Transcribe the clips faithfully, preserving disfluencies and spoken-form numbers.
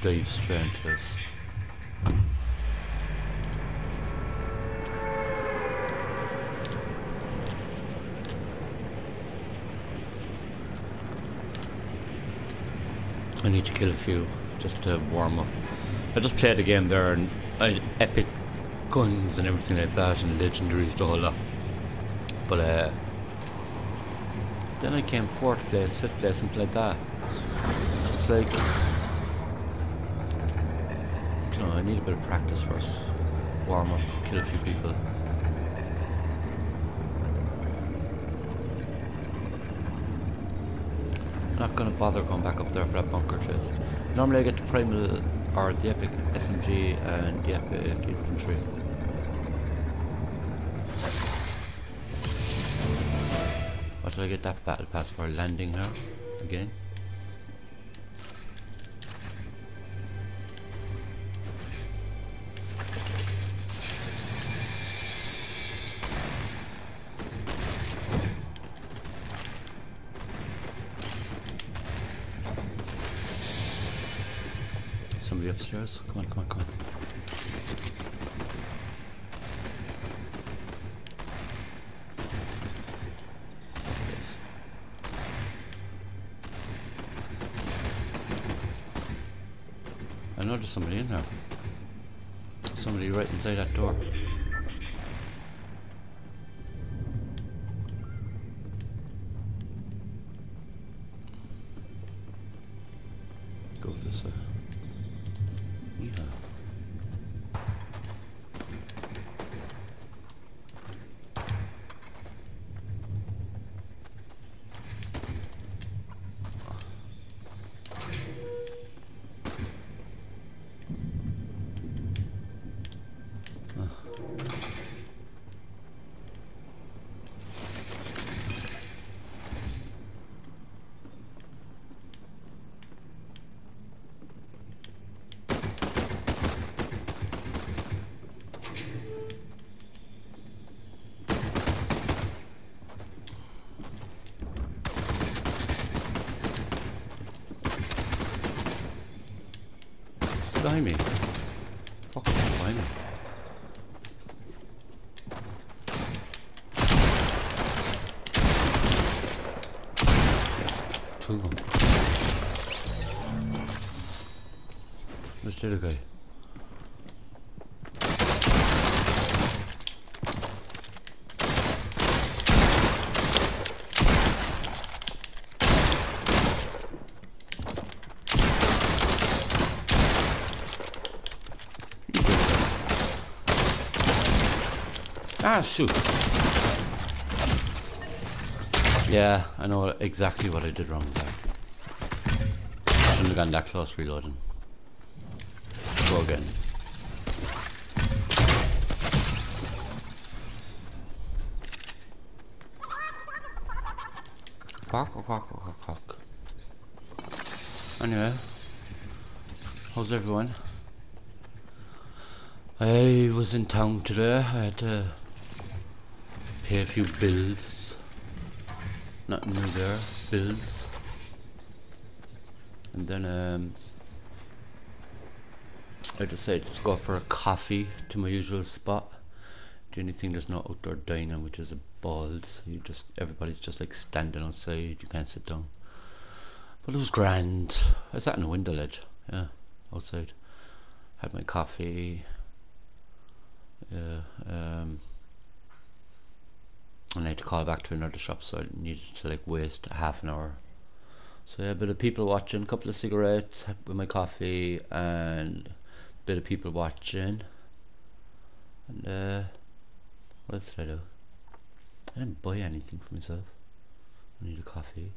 dive straight into this. I need to kill a few just to warm up. I just played the game there and I had epic guns and everything like that and legendaries, the whole lot. But uh, then I came fourth place, fifth place, something like that. It's like, I don't know, I need a bit of practice first. Warm up, kill a few people. Not gonna bother going back up there for that bunker chest. Normally I get the primal or the epic S M G and the epic infantry. What did I get that battle pass for? Landing her again? Somebody upstairs? Come on, come on, come on. I know there's somebody in there. Somebody right inside that door. Go this way. Yeah. Behind me. Fucking behind me. Two of them. Where's the other guy? Ah, shoot. Yeah, I know exactly what I did wrong there. Shouldn't have gone that close reloading. Go again. Quack, quack, quack, quack, quack. Anyway, how's everyone? I was in town today. I had to pay a few bills. Not new there, bills. And then um, I decided to go for a coffee to my usual spot. The only thing, there's no outdoor dining, which is a balls. You just, everybody's just like standing outside. You can't sit down. But it was grand. I sat in a window ledge, yeah, outside. Had my coffee. Yeah, um, and I had to call back to another shop, so I needed to like waste half an hour. So yeah, a bit of people watching, a couple of cigarettes with my coffee, and a bit of people watching. And uh, what else did I do? I didn't buy anything for myself. I need a coffee.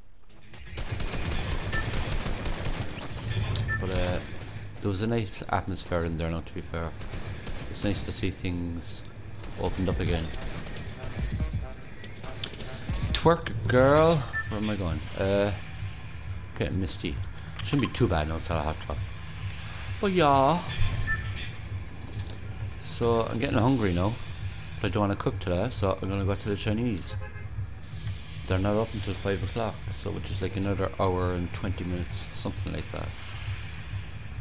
But uh, there was a nice atmosphere in there now, to be fair. It's nice to see things opened up again. Twerk girl, where am I going? Uh, getting misty. Shouldn't be too bad now, it's not a hot top. But yeah. So I'm getting hungry now, but I don't want to cook today, so I'm gonna go to the Chinese. They're not up until five o'clock, so which is like another hour and twenty minutes, something like that.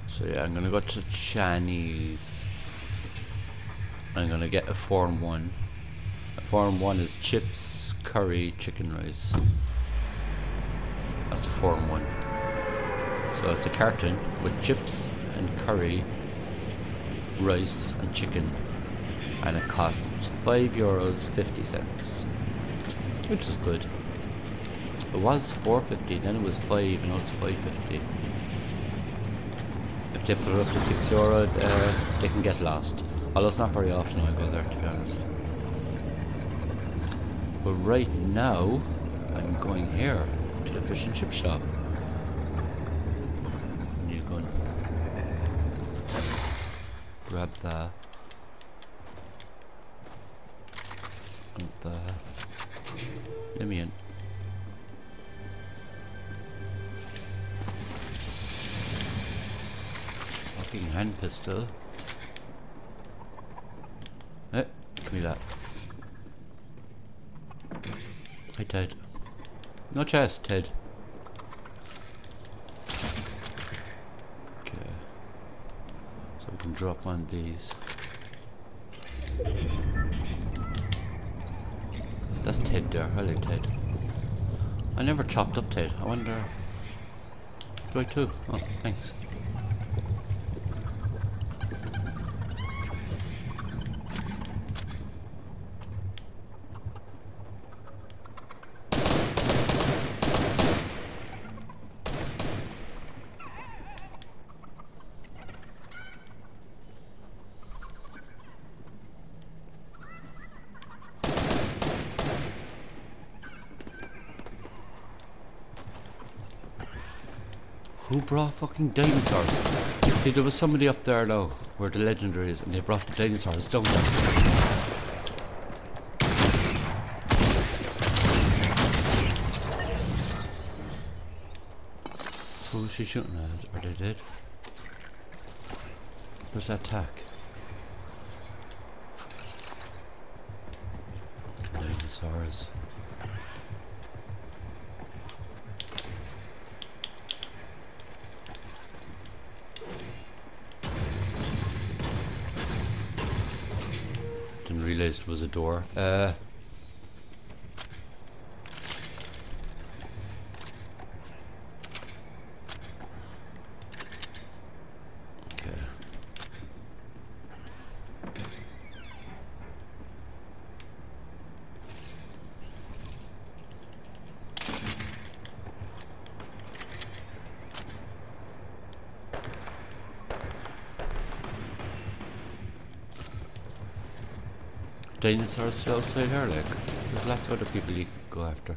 So yeah, I'm gonna go to Chinese. I'm gonna get a form one. A form one is chips, curry, chicken rice. That's a form one. So it's a carton with chips and curry, rice and chicken, and it costs five euros fifty cents, which is good. It was four fifty, then it was five, and now it's five fifty. If they put it up to six euro, uh, they can get lost. Although it's not very often I go there, to be honest. But right now, I'm going here to the fish and chip shop. I need to go and grab that. And that. Let me in. Fucking hand pistol. Eh, give me that. Hi Ted. No chest, Ted. Okay. So we can drop one of these. That's Ted there. Hello Ted. I never chopped up Ted. I wonder... Do I too? Oh, thanks. Who brought fucking dinosaurs? See, there was somebody up there now, where the legendary is, and they brought the dinosaurs down there. Who was she shooting at? Are they dead? Where's that attack? Dinosaurs. Didn't realize it was a door. Uh. Okay. Dinosaurs still outside here, like. There's lots of other people you could go after.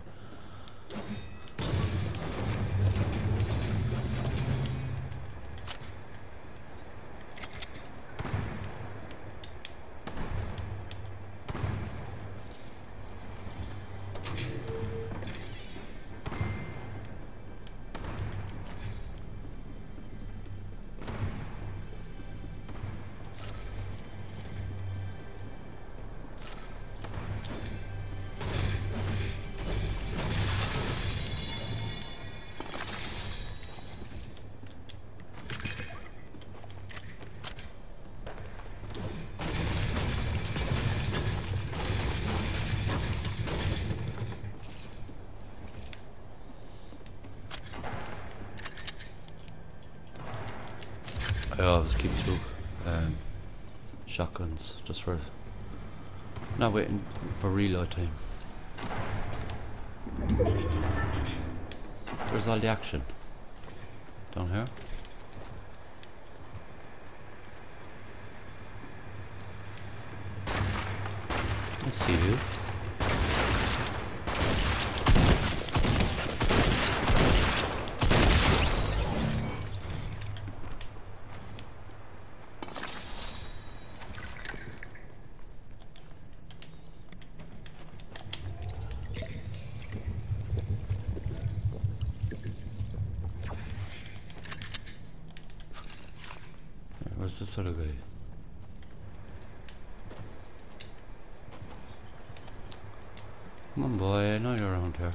I always keep two um, shotguns just for not waiting for reload time. Where's all the action? Down here? I see you. Where's this other guy? Come on boy, I know you're around here.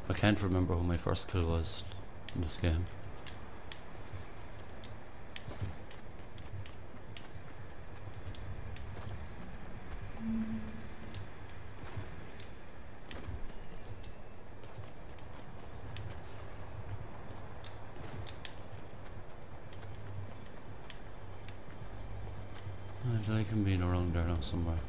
I can't remember who my first kill was in this game. I like him being around there now somewhere.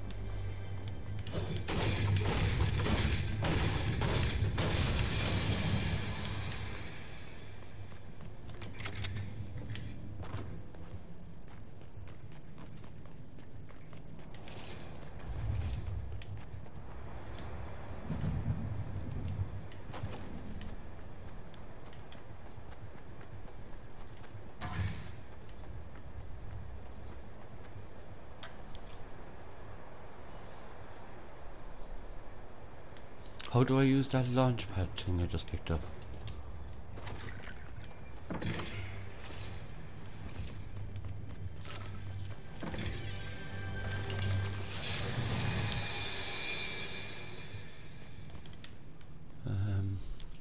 How do I use that launch pad thing I just picked up? Um,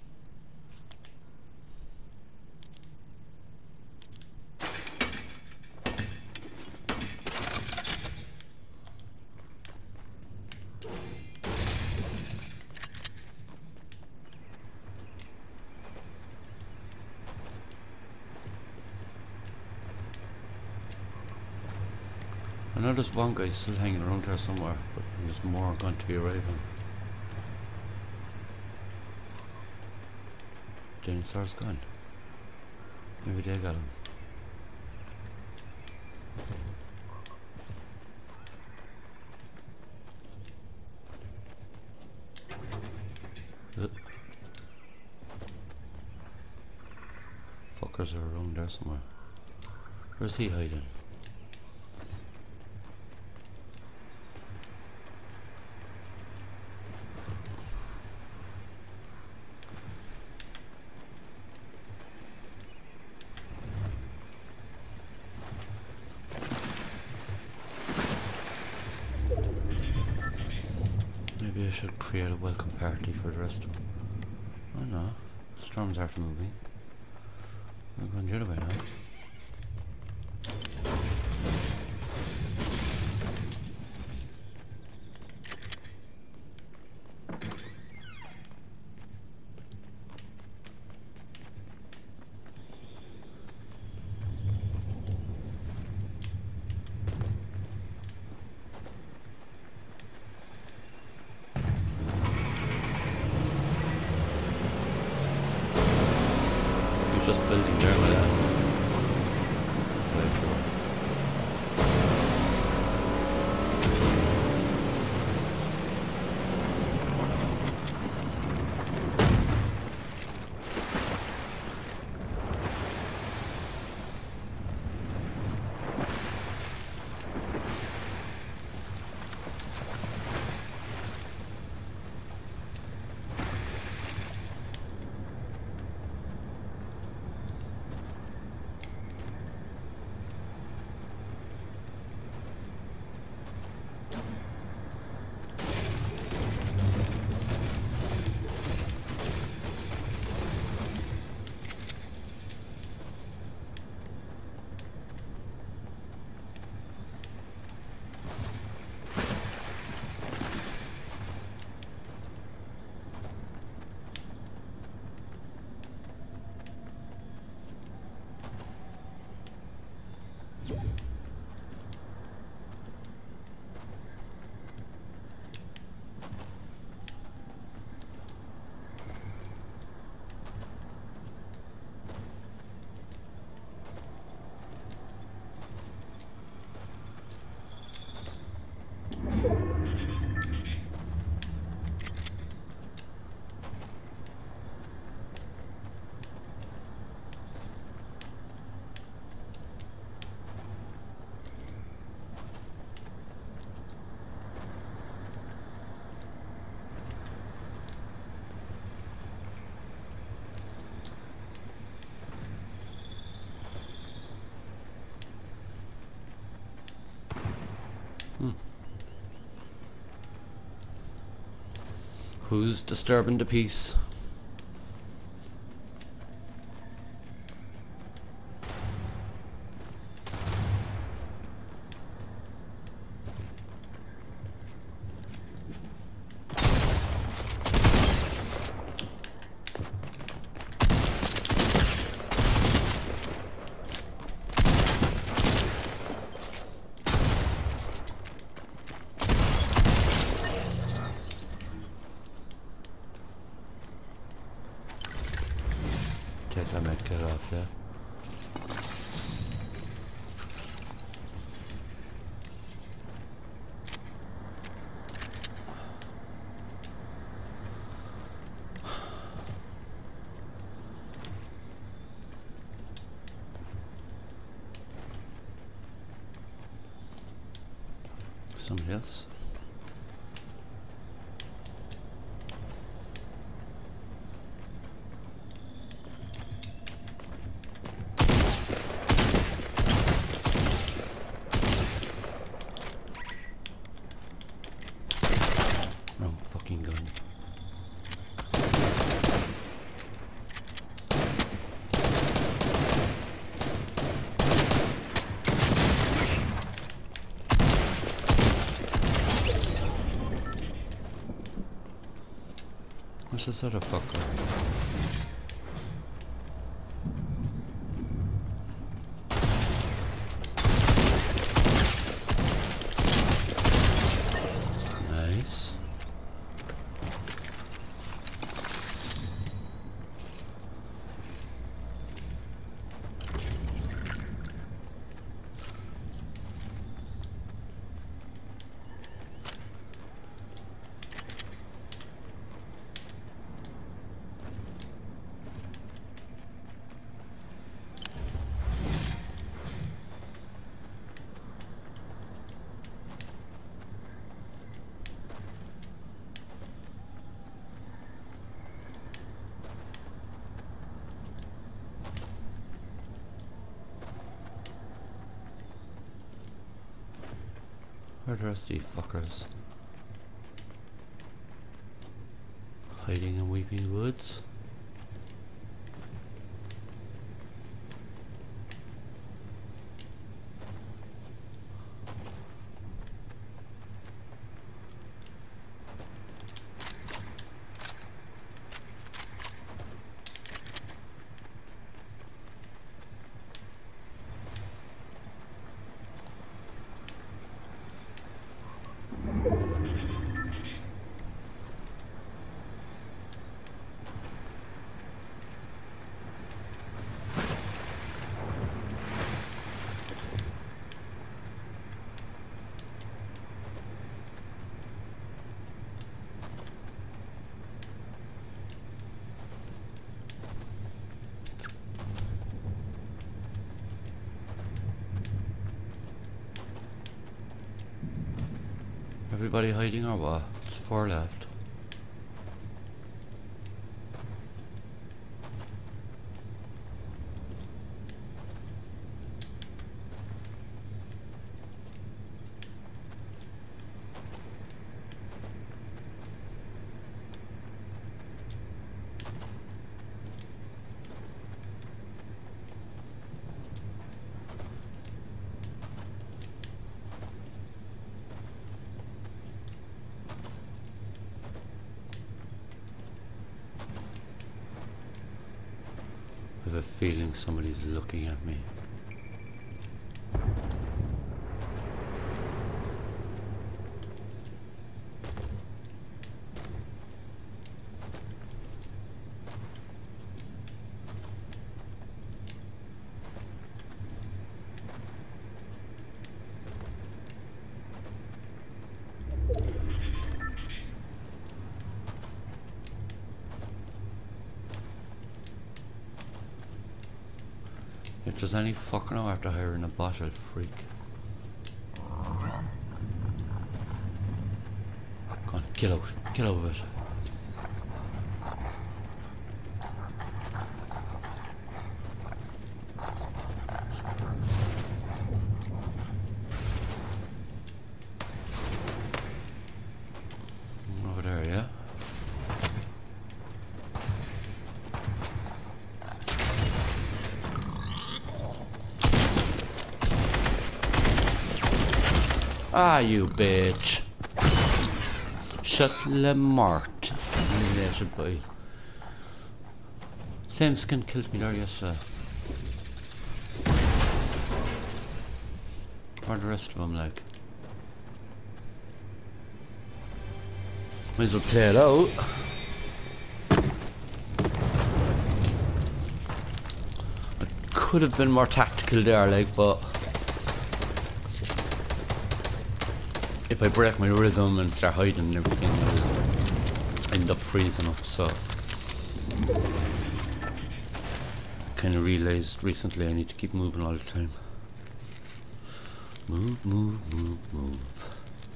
I know there's one guy still hanging around here somewhere, but there's more going to be arriving. Dinosaur's gone. Maybe they got him. Uh, fuckers are around there somewhere. Where's he hiding? Maybe I should create a welcome party for the rest of them. Oh no, the storms aren't moving. We're going the other way now. Just building there with that. Hmm. Who's disturbing the peace? take that medkit off, yeah? Somebody else? Wrong fucking gun. What's this other fucker? Nice. Where are the rest of these fuckers? Hiding in Weeping Woods? Everybody hiding or what? There's four left. I have a feeling somebody's looking at me. If there's any fucking out after hiring a bot, I'll freak. Come on, get out, get out of it. Over there, yeah? Ah, you bitch. Shut le mort. Animated by. Same skin killed me there yesterday. Where are the rest of them like? Might as well play it out. could have been more tactical there, like, but if I break my rhythm and start hiding and everything, I'll end up freezing up. So kind of realized recently I need to keep moving all the time. Move, move, move, move.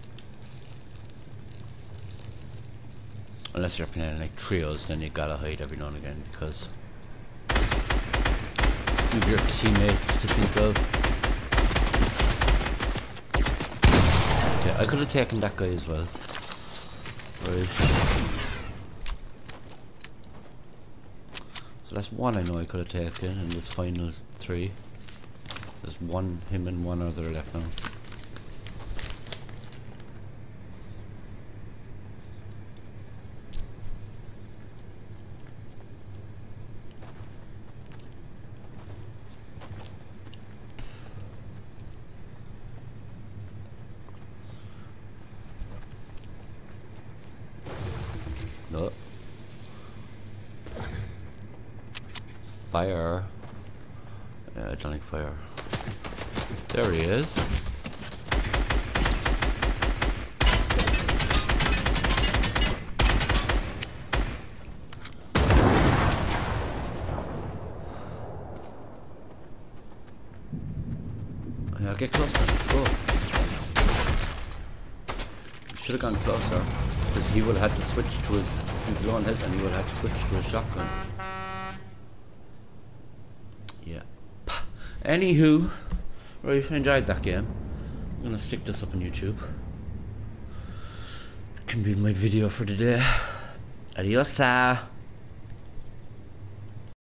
Unless you're playing like trios, then you gotta hide every now and again because you have your teammates to think of. Okay, I could have taken that guy as well. Right. So that's one I know I could have taken in this final three. There's one, him and one other left now. No. Fire. Yeah, I don't like fire. There he is. Yeah, get closer. Go. Should have gone closer. Because he would have had to switch to his, he was low on health and he would have had to switch to his shotgun. Yeah. Anywho, right, I enjoyed that game. I'm gonna stick this up on YouTube. It can be my video for the day. Adios.